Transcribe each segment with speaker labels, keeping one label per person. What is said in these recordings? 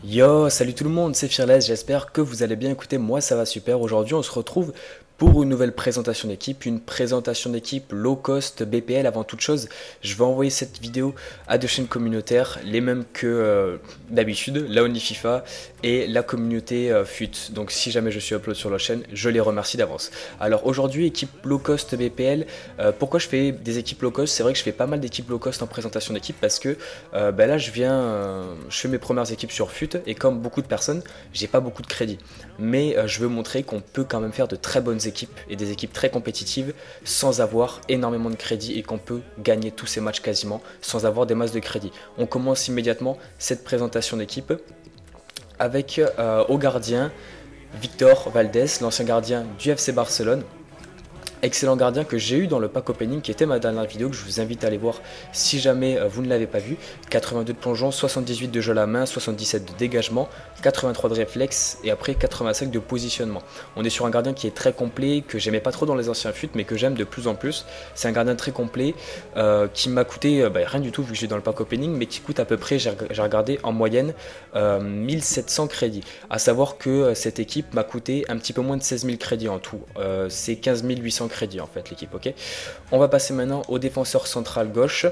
Speaker 1: Yo, salut tout le monde, c'est Fearless, j'espère que vous allez bien. Écoutez, moi ça va super. Aujourd'hui on se retrouve pour une nouvelle présentation d'équipe, une présentation d'équipe low cost BPL. Avant toute chose, je vais envoyer cette vidéo à deux chaînes communautaires, les mêmes que d'habitude, la Only FIFA et la communauté FUT. Donc si jamais je suis upload sur la chaîne, je les remercie d'avance. Alors aujourd'hui, équipe low cost BPL, pourquoi je fais des équipes low cost? C'est vrai que je fais pas mal d'équipes low cost en présentation d'équipe parce que là je fais mes premières équipes sur FUT et comme beaucoup de personnes, j'ai pas beaucoup de crédit. Mais je veux montrer qu'on peut quand même faire de très bonnes équipes et des équipes très compétitives sans avoir énormément de crédit et qu'on peut gagner tous ces matchs quasiment sans avoir des masses de crédit. On commence immédiatement cette présentation d'équipe avec au gardien Victor Valdés, l'ancien gardien du FC Barcelone. Excellent gardien que j'ai eu dans le pack opening qui était ma dernière vidéo, que je vous invite à aller voir si jamais vous ne l'avez pas vu. 82 de plongeon, 78 de jeu à la main, 77 de dégagement, 83 de réflexe et après 85 de positionnement. On est sur un gardien qui est très complet, que j'aimais pas trop dans les anciens FUT mais que j'aime de plus en plus. C'est un gardien très complet qui m'a coûté rien du tout vu que j'ai dans le pack opening, mais qui coûte à peu près, j'ai regardé en moyenne 1700 crédits. À savoir que cette équipe m'a coûté un petit peu moins de 16 000 crédits en tout. C'est 15 800 crédits en fait l'équipe. Ok, on va passer maintenant au défenseur central gauche.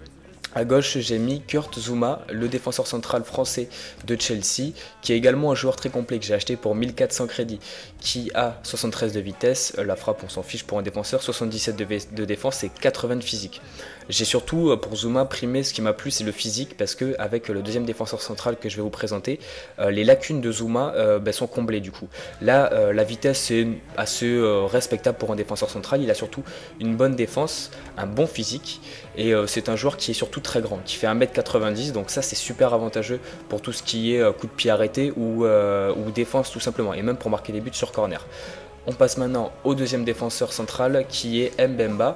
Speaker 1: À gauche, j'ai mis Kurt Zouma, le défenseur central français de Chelsea, qui est également un joueur très complet que j'ai acheté pour 1400 crédits, qui a 73 de vitesse, la frappe on s'en fiche pour un défenseur, 77 de défense et 80 de physique. J'ai surtout pour Zouma primé, ce qui m'a plu c'est le physique, parce que avec le deuxième défenseur central que je vais vous présenter, les lacunes de Zouma sont comblées du coup. Là, la vitesse est assez respectable pour un défenseur central, il a surtout une bonne défense, un bon physique, et c'est un joueur qui est surtout très grand, qui fait 1m90, donc ça c'est super avantageux pour tout ce qui est coup de pied arrêté ou défense tout simplement, et même pour marquer des buts sur corner. On passe maintenant au deuxième défenseur central qui est Mbemba.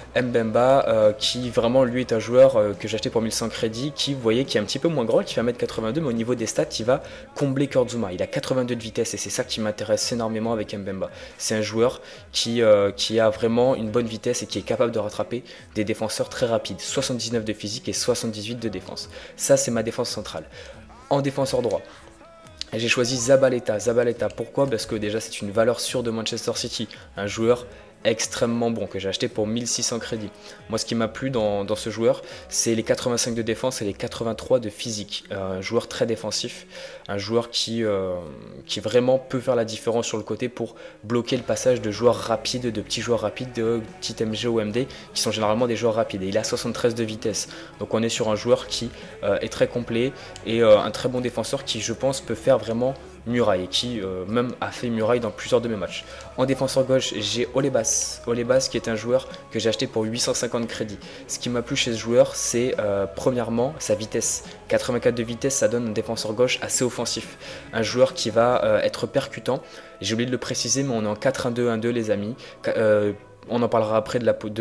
Speaker 1: Mbemba qui vraiment lui est un joueur que j'ai acheté pour 1100 crédits, qui vous voyez qui est un petit peu moins grand, qui fait 1m82, mais au niveau des stats il va combler Kurt Zouma. Il a 82 de vitesse et c'est ça qui m'intéresse énormément avec Mbemba. C'est un joueur qui a vraiment une bonne vitesse et qui est capable de rattraper des défenseurs très rapides. 79 de physique et 78 de défense. Ça c'est ma défense centrale. En défenseur droit, j'ai choisi Zabaleta. Zabaleta, pourquoi? Parce que déjà c'est une valeur sûre de Manchester City, un joueur extrêmement bon que j'ai acheté pour 1600 crédits. Moi ce qui m'a plu dans ce joueur, c'est les 85 de défense et les 83 de physique. Un joueur très défensif, un joueur qui vraiment peut faire la différence sur le côté pour bloquer le passage de joueurs rapides, de petits joueurs rapides, de petits MG ou MD qui sont généralement des joueurs rapides. Et il a 73 de vitesse, donc on est sur un joueur qui est très complet et un très bon défenseur qui je pense peut faire vraiment muraille, qui même a fait muraille dans plusieurs de mes matchs. En défenseur gauche, j'ai Olebas. Olebas qui est un joueur que j'ai acheté pour 850 crédits. Ce qui m'a plu chez ce joueur, c'est premièrement sa vitesse. 84 de vitesse, ça donne un défenseur gauche assez offensif. Un joueur qui va être percutant. J'ai oublié de le préciser, mais on est en 4-1-2-1-2 les amis. On en parlera après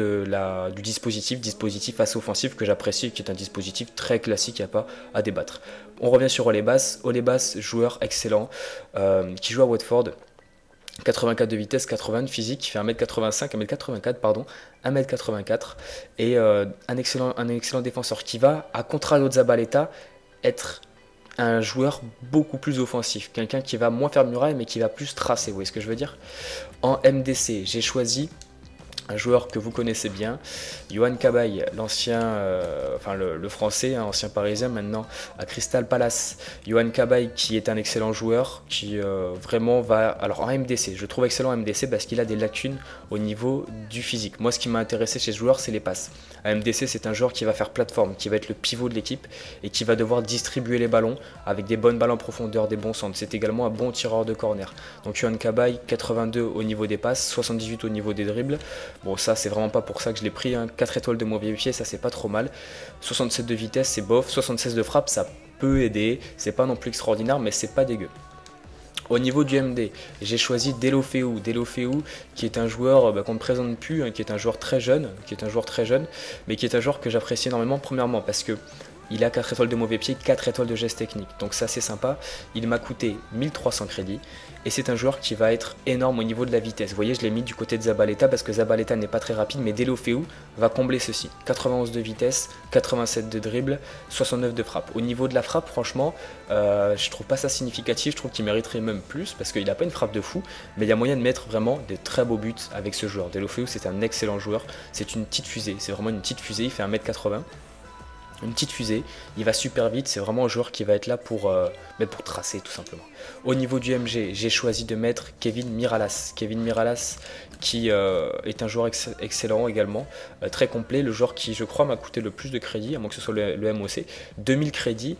Speaker 1: du dispositif assez offensif que j'apprécie, qui est un dispositif très classique, il n'y a pas à débattre. On revient sur Olebas. Olebas, joueur excellent, qui joue à Watford. 84 de vitesse, 80 de physique, qui fait 1m85, 1m84 pardon, 1m84 et un excellent défenseur qui va, à contrario de Zabaleta, être un joueur beaucoup plus offensif, quelqu'un qui va moins faire muraille mais qui va plus tracer, vous voyez ce que je veux dire. En MDC, j'ai choisi un joueur que vous connaissez bien, Yohan Cabaye, l'ancien, le français, ancien parisien maintenant à Crystal Palace. Yohan Cabaye qui est un excellent joueur, qui vraiment va... Alors en MDC, je trouve excellent en MDC parce qu'il a des lacunes au niveau du physique. Moi ce qui m'a intéressé chez ce joueur c'est les passes. À MDC c'est un joueur qui va faire plateforme, qui va être le pivot de l'équipe et qui va devoir distribuer les ballons avec des bonnes balles en profondeur, des bons centres. C'est également un bon tireur de corner. Donc Yohan Cabaye, 82 au niveau des passes, 78 au niveau des dribbles. Bon ça c'est vraiment pas pour ça que je l'ai pris, hein. 4 étoiles de mauvais pied, ça c'est pas trop mal. 67 de vitesse c'est bof, 76 de frappe ça peut aider, c'est pas non plus extraordinaire mais c'est pas dégueu. Au niveau du MD, j'ai choisi Deulofeu. Deulofeu qui est un joueur qu'on ne présente plus, hein, qui est un joueur très jeune, mais qui est un joueur que j'apprécie énormément premièrement parce que il a 4 étoiles de mauvais pied, 4 étoiles de geste technique, donc ça c'est sympa. Il m'a coûté 1300 crédits et c'est un joueur qui va être énorme au niveau de la vitesse. Vous voyez, je l'ai mis du côté de Zabaleta parce que Zabaleta n'est pas très rapide, mais Deulofeu va combler ceci. 91 de vitesse, 87 de dribble, 69 de frappe. Au niveau de la frappe, franchement, je trouve pas ça significatif, je trouve qu'il mériterait même plus parce qu'il n'a pas une frappe de fou, mais il y a moyen de mettre vraiment de très beaux buts avec ce joueur. Deulofeu, c'est un excellent joueur, c'est une petite fusée, c'est vraiment une petite fusée, il fait 1m80. Une petite fusée, il va super vite, c'est vraiment un joueur qui va être là pour tracer tout simplement. Au niveau du MG, j'ai choisi de mettre Kevin Mirallas. Kevin Mirallas qui est un joueur excellent également, très complet, le joueur qui je crois m'a coûté le plus de crédit, à moins que ce soit le MOC. 2000 crédits,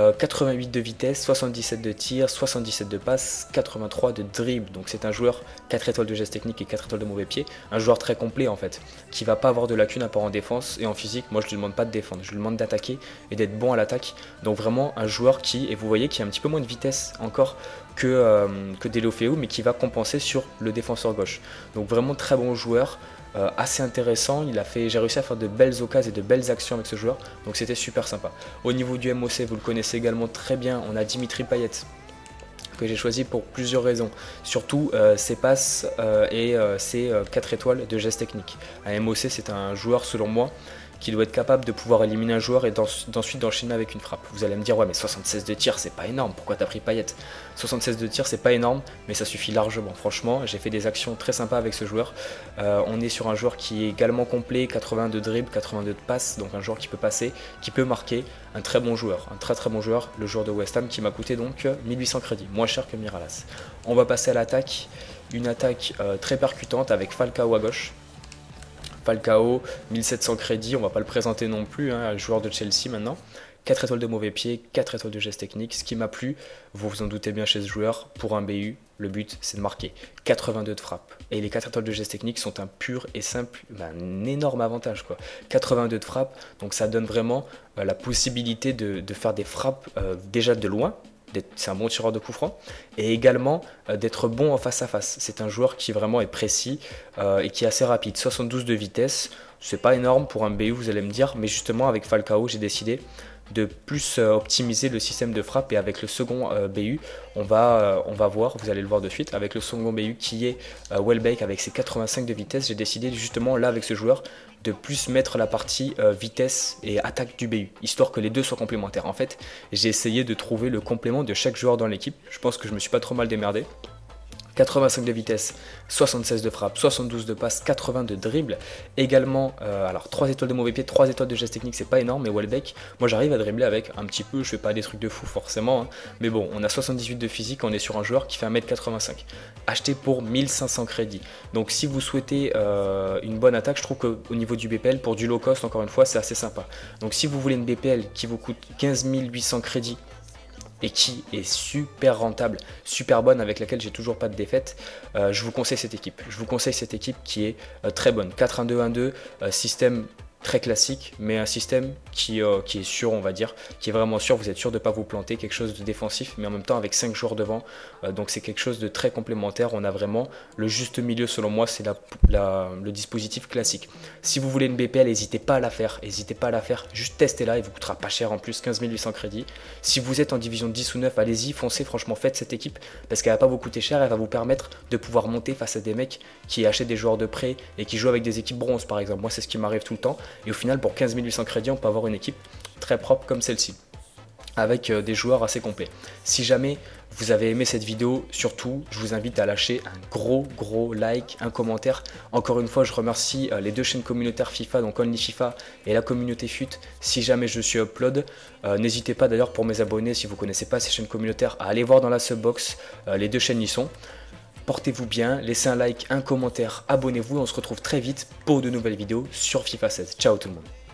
Speaker 1: 88 de vitesse, 77 de tir, 77 de passe, 83 de dribble. Donc c'est un joueur 4 étoiles de geste technique et 4 étoiles de mauvais pied, un joueur très complet en fait, qui va pas avoir de lacunes à part en défense et en physique. Moi je lui demande pas de défendre, je lui demande d'attaquer et d'être bon à l'attaque. Donc vraiment un joueur qui, et vous voyez, qui a un petit peu moins de vitesse encore que Deulofeu, mais qui va compenser sur le défenseur gauche. Donc vraiment très bon joueur, assez intéressant. J'ai réussi à faire de belles occasions et de belles actions avec ce joueur, donc c'était super sympa. Au niveau du MOC, vous le connaissez également très bien, on a Dimitri Payet, que j'ai choisi pour plusieurs raisons, surtout ses passes et ses 4 étoiles de geste technique. Un MOC, c'est un joueur selon moi qui doit être capable de pouvoir éliminer un joueur et d'ensuite d'enchaîner avec une frappe. Vous allez me dire, ouais mais 76 de tir c'est pas énorme, pourquoi t'as pris Payet? 76 de tir c'est pas énorme, mais ça suffit largement. Franchement, j'ai fait des actions très sympas avec ce joueur. On est sur un joueur qui est également complet, 80 de dribble, 82 de passe, donc un joueur qui peut passer, qui peut marquer, un très bon joueur, un très très bon joueur, le joueur de West Ham qui m'a coûté donc 1800 crédits, moins cher que Mirallas. On va passer à l'attaque, une attaque très percutante avec Falcao à gauche. Falcao, 1700 crédits, on va pas le présenter non plus, hein, joueur de Chelsea maintenant. 4 étoiles de mauvais pied, 4 étoiles de geste technique. Ce qui m'a plu, vous vous en doutez bien chez ce joueur, pour un BU, le but c'est de marquer. 82 de frappe. Et les 4 étoiles de geste technique sont un pur et simple, un énorme avantage, quoi. 82 de frappe, donc ça donne vraiment la possibilité de faire des frappes déjà de loin. C'est un bon tireur de coup franc, et également d'être bon en face à face. C'est un joueur qui vraiment est précis et qui est assez rapide. 72 de vitesse, c'est pas énorme pour un BU, vous allez me dire, mais justement avec Falcao j'ai décidé de plus optimiser le système de frappe, et avec le second BU on va voir, vous allez le voir de suite, avec le second BU qui est Welbeck avec ses 85 de vitesse, j'ai décidé justement là avec ce joueur de plus mettre la partie vitesse et attaque du BU, histoire que les deux soient complémentaires. En fait, j'ai essayé de trouver le complément de chaque joueur dans l'équipe, je pense que je me suis pas trop mal démerdé. 85 de vitesse, 76 de frappe, 72 de passe, 80 de dribble. Également, alors 3 étoiles de mauvais pied, 3 étoiles de geste technique, c'est pas énorme, mais Welbeck, moi j'arrive à dribbler avec un petit peu, je fais pas des trucs de fou forcément, hein, mais bon, on a 78 de physique, on est sur un joueur qui fait 1m85, acheté pour 1500 crédits. Donc si vous souhaitez une bonne attaque, je trouve qu'au niveau du BPL, pour du low cost, encore une fois, c'est assez sympa. Donc si vous voulez une BPL qui vous coûte 15 800 crédits, et qui est super rentable, super bonne, avec laquelle j'ai toujours pas de défaite, je vous conseille cette équipe. Je vous conseille cette équipe qui est très bonne. 4-1-2-1-2, système très classique, mais un système qui est sûr, on va dire, qui est vraiment sûr, vous êtes sûr de ne pas vous planter, quelque chose de défensif, mais en même temps avec 5 joueurs devant, donc c'est quelque chose de très complémentaire. On a vraiment le juste milieu selon moi, c'est le dispositif classique. Si vous voulez une BPL, n'hésitez pas à la faire, juste testez-la, il vous coûtera pas cher en plus, 15 800 crédits. Si vous êtes en division 10 ou 9, allez-y, foncez, franchement faites cette équipe, parce qu'elle va pas vous coûter cher, elle va vous permettre de pouvoir monter face à des mecs qui achètent des joueurs de prêt et qui jouent avec des équipes bronze par exemple. Moi c'est ce qui m'arrive tout le temps. Et au final, pour 15 800 crédits, on peut avoir une équipe très propre comme celle-ci, avec des joueurs assez complets. Si jamais vous avez aimé cette vidéo, surtout, je vous invite à lâcher un gros like, un commentaire. Encore une fois, je remercie les deux chaînes communautaires FIFA, donc Only FIFA et la communauté FUT, si jamais je suis upload. N'hésitez pas d'ailleurs pour mes abonnés, si vous ne connaissez pas ces chaînes communautaires, à aller voir dans la subbox, les deux chaînes y sont. Portez-vous bien, laissez un like, un commentaire, abonnez-vous, on se retrouve très vite pour de nouvelles vidéos sur FIFA 16. Ciao tout le monde.